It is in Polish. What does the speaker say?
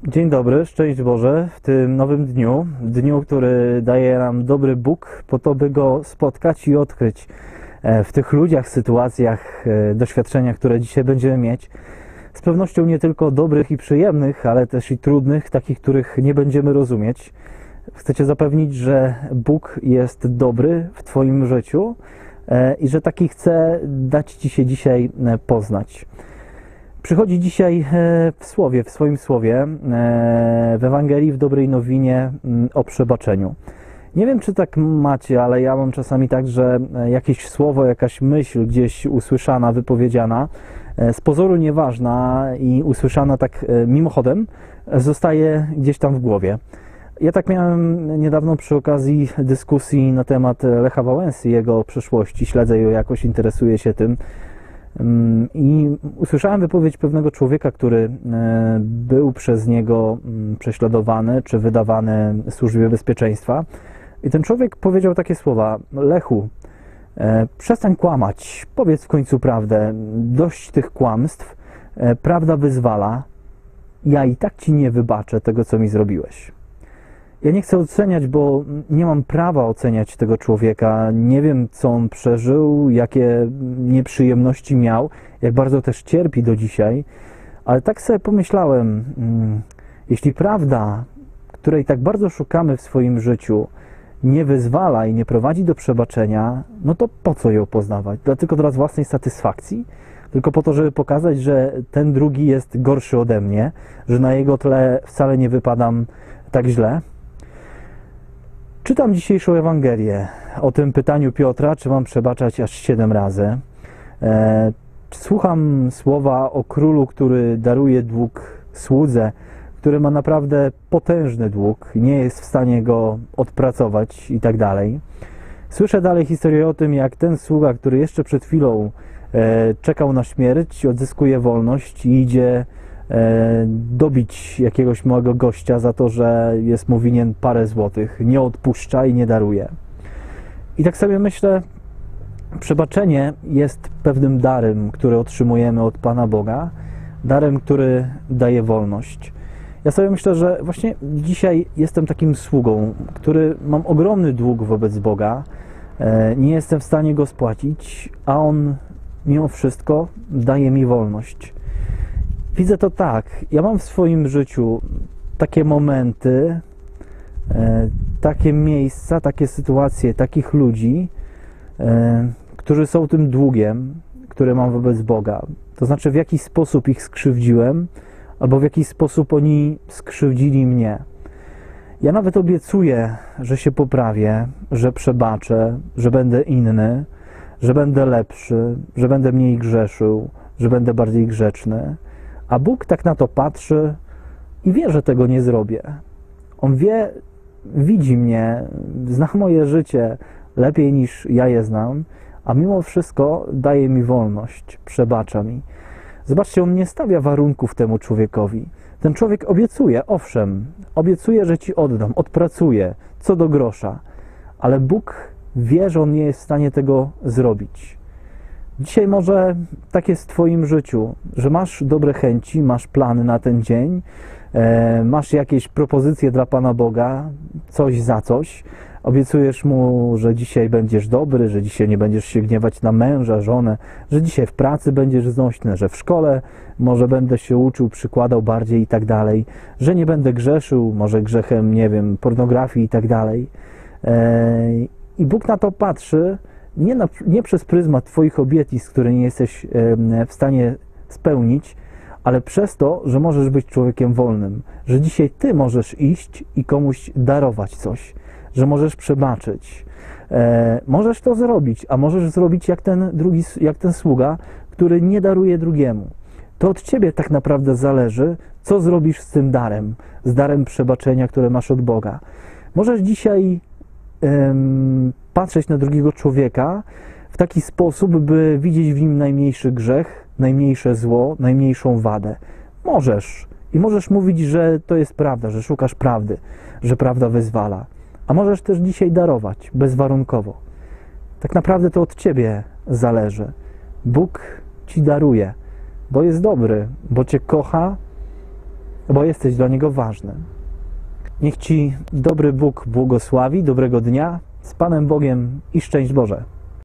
Dzień dobry, szczęść Boże w tym nowym dniu, który daje nam dobry Bóg po to, by Go spotkać i odkryć w tych ludziach, sytuacjach, doświadczeniach, które dzisiaj będziemy mieć. Z pewnością nie tylko dobrych i przyjemnych, ale też i trudnych, takich, których nie będziemy rozumieć. Chcę Cię zapewnić, że Bóg jest dobry w Twoim życiu i że taki chce dać Ci się dzisiaj poznać. Przychodzi dzisiaj w swoim słowie, w Ewangelii, w dobrej nowinie o przebaczeniu. Nie wiem, czy tak macie, ale ja mam czasami tak, że jakieś słowo, jakaś myśl gdzieś usłyszana, wypowiedziana, z pozoru nieważna i usłyszana tak mimochodem, zostaje gdzieś tam w głowie. Ja tak miałem niedawno przy okazji dyskusji na temat Lecha Wałęsy, jego przeszłości. Śledzę ją jakoś, interesuję się tym. I usłyszałem wypowiedź pewnego człowieka, który był przez niego prześladowany czy wydawany Służbie Bezpieczeństwa. I ten człowiek powiedział takie słowa: Lechu, przestań kłamać, powiedz w końcu prawdę, dość tych kłamstw, prawda wyzwala, ja i tak ci nie wybaczę tego, co mi zrobiłeś. Ja nie chcę oceniać, bo nie mam prawa oceniać tego człowieka. Nie wiem, co on przeżył, jakie nieprzyjemności miał, jak bardzo też cierpi do dzisiaj. Ale tak sobie pomyślałem, jeśli prawda, której tak bardzo szukamy w swoim życiu, nie wyzwala i nie prowadzi do przebaczenia, no to po co ją poznawać? Tylko dla własnej satysfakcji? Tylko po to, żeby pokazać, że ten drugi jest gorszy ode mnie, że na jego tle wcale nie wypadam tak źle? Czytam dzisiejszą Ewangelię o tym pytaniu Piotra, czy mam przebaczać aż 7 razy. Słucham słowa o królu, który daruje dług słudze, który ma naprawdę potężny dług, nie jest w stanie go odpracować i tak dalej. Słyszę dalej historię o tym, jak ten sługa, który jeszcze przed chwilą czekał na śmierć, odzyskuje wolność i idzie dobić jakiegoś małego gościa za to, że jest mu winien parę złotych, nie odpuszcza i nie daruje. I tak sobie myślę, przebaczenie jest pewnym darem, który otrzymujemy od Pana Boga, darem, który daje wolność. Ja sobie myślę, że właśnie dzisiaj jestem takim sługą, który mam ogromny dług wobec Boga, nie jestem w stanie go spłacić, a On mimo wszystko daje mi wolność. Widzę to tak, ja mam w swoim życiu takie momenty, takie miejsca, takie sytuacje, takich ludzi, którzy są tym długiem, który mam wobec Boga. To znaczy, w jaki sposób ich skrzywdziłem, albo w jaki sposób oni skrzywdzili mnie. Ja nawet obiecuję, że się poprawię, że przebaczę, że będę inny, że będę lepszy, że będę mniej grzeszył, że będę bardziej grzeczny. A Bóg tak na to patrzy i wie, że tego nie zrobię. On wie, widzi mnie, zna moje życie lepiej niż ja je znam, a mimo wszystko daje mi wolność, przebacza mi. Zobaczcie, On nie stawia warunków temu człowiekowi. Ten człowiek obiecuje, owszem, obiecuje, że ci oddam, odpracuję, co do grosza, ale Bóg wie, że On nie jest w stanie tego zrobić. Dzisiaj może tak jest w Twoim życiu, że masz dobre chęci, masz plany na ten dzień, masz jakieś propozycje dla Pana Boga, coś za coś, obiecujesz Mu, że dzisiaj będziesz dobry, że dzisiaj nie będziesz się gniewać na męża, żonę, że dzisiaj w pracy będziesz znośny, że w szkole może będę się uczył, przykładał bardziej i tak dalej, że nie będę grzeszył, może grzechem, nie wiem, pornografii i tak dalej. I Bóg na to patrzy, nie przez pryzmat Twoich obietnic, które nie jesteś w stanie spełnić, ale przez to, że możesz być człowiekiem wolnym, że dzisiaj Ty możesz iść i komuś darować coś, że możesz przebaczyć. Możesz to zrobić, a możesz zrobić jak ten sługa, który nie daruje drugiemu. To od Ciebie tak naprawdę zależy, co zrobisz z tym darem, z darem przebaczenia, które masz od Boga. Możesz dzisiaj patrzeć na drugiego człowieka w taki sposób, by widzieć w nim najmniejszy grzech, najmniejsze zło, najmniejszą wadę. Możesz. I możesz mówić, że to jest prawda, że szukasz prawdy, że prawda wyzwala. A możesz też dzisiaj darować, bezwarunkowo. Tak naprawdę to od Ciebie zależy. Bóg Ci daruje, bo jest dobry, bo Cię kocha bo jesteś dla Niego ważny. Niech Ci dobry Bóg błogosławi, dobrego dnia, z Panem Bogiem i szczęść Boże.